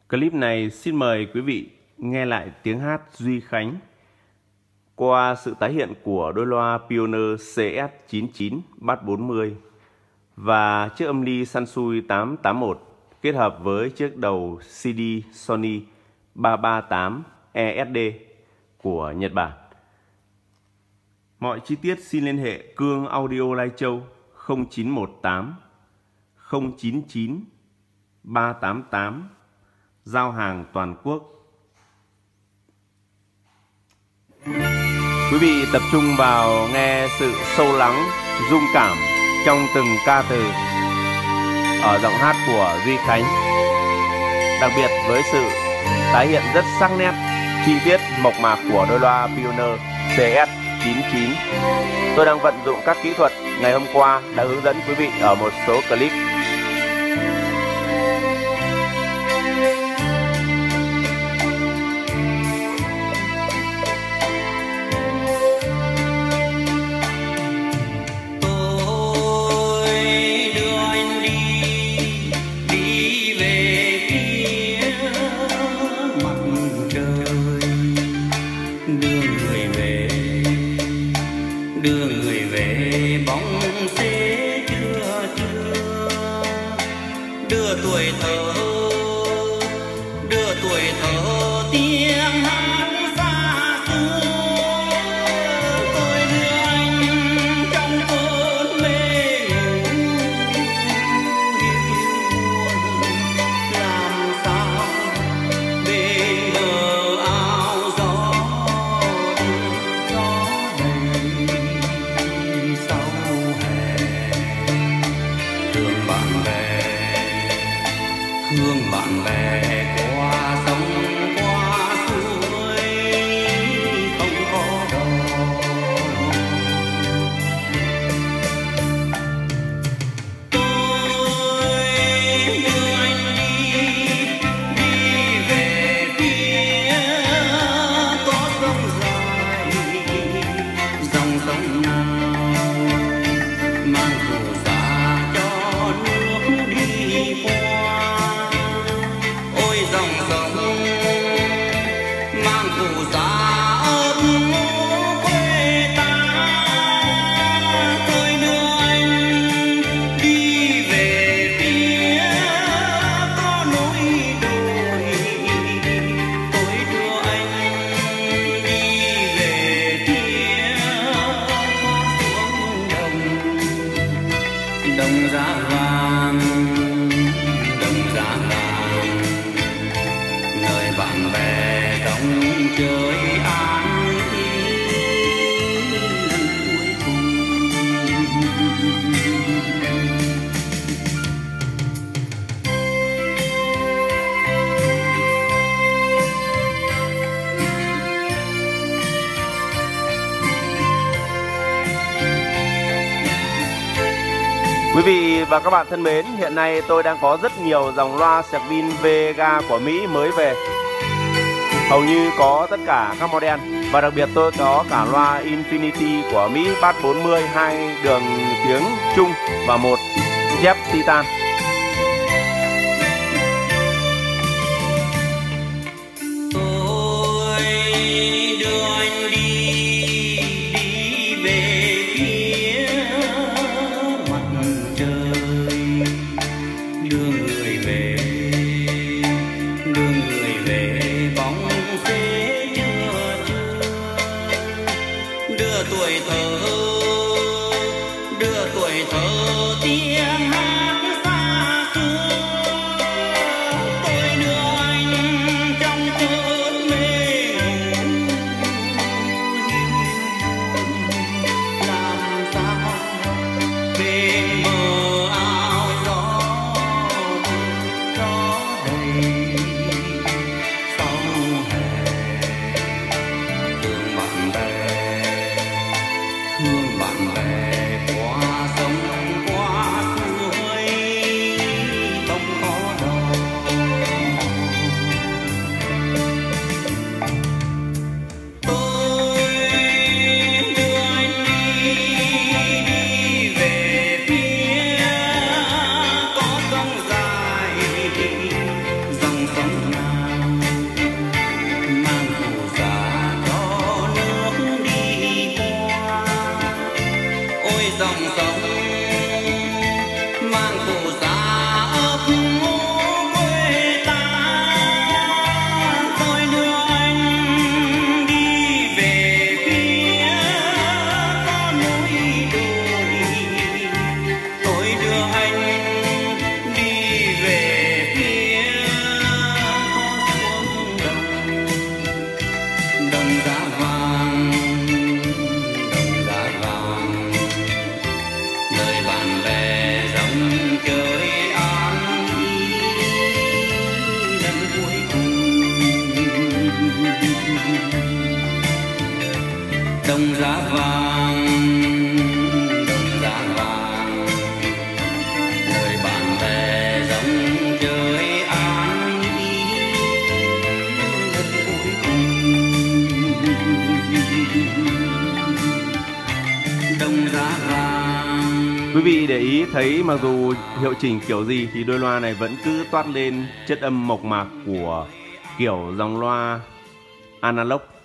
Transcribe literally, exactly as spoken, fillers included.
Clip này xin mời quý vị nghe lại tiếng hát Duy Khánh qua sự tái hiện của đôi loa Pioneer C S chín chín Bass bốn mươi và chiếc âm ly Sansui tám tám mốt kết hợp với chiếc đầu xê đê Sony ba ba tám E S D của Nhật Bản. Mọi chi tiết xin liên hệ Cương Audio Lai Châu không chín một tám không chín chín ba tám tám, giao hàng toàn quốc. Quý vị tập trung vào nghe sự sâu lắng, rung cảm trong từng ca từ ở giọng hát của Duy Khánh, đặc biệt với sự tái hiện rất sắc nét, chi tiết mộc mạc của đôi loa Pioneer C S chín chín. Tôi đang vận dụng các kỹ thuật ngày hôm qua đã hướng dẫn quý vị ở một số clip. Đưa người về bóng xế chưa chưa, đưa tuổi thơ, đưa tuổi thơ tiếng hát xa xưa. Tôi đưa anh trong cơn mê ngủ, làm sao bên bờ áo gió thương bạn bè qua sông qua suối không có đâu. Tôi đưa anh đi, đi về phía có sông dài, dòng sông nào mang phù sa cho nước đi qua. Dòng sông mang phù sa ấm quê ta. Tôi đưa anh đi về phía có núi đồi. Tôi đưa anh đi về phía xuống đồng, đồng giá vàng, đồng giá vàng, nơi bạn bè đông chơi an yên lần cuối cùng. Quý vị và các bạn thân mến, hiện nay tôi đang có rất nhiều dòng loa Servin Vega của Mỹ mới về. Hầu như có tất cả các model, và đặc biệt tôi có cả loa Infinity của Mỹ Bass bốn mươi, hai đường tiếng trung và một chép Titan. Tôi đưa anh đi, đi về phía mặt trời, đưa người về, đưa người về bóng xế chưa chưa, đưa tuổi thơ, đưa tuổi thơ tiếng hát xa. lá vàng. Quý vị để ý thấy mặc dù hiệu chỉnh kiểu gì thì đôi loa này vẫn cứ toát lên chất âm mộc mạc của kiểu dòng loa analog.